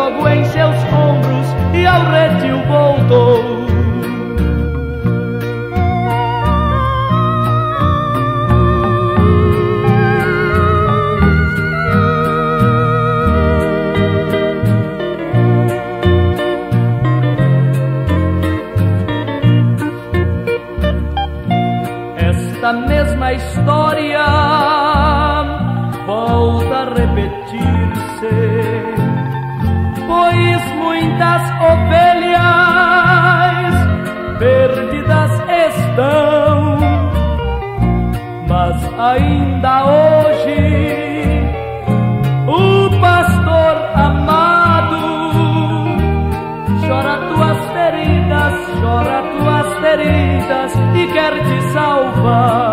logo em seus ombros e ao redil voltou. Esta mesma história volta a repetir-se, pois muitas ovelhas perdidas estão, mas ainda hoje o pastor amado chora tuas feridas e quer te salvar.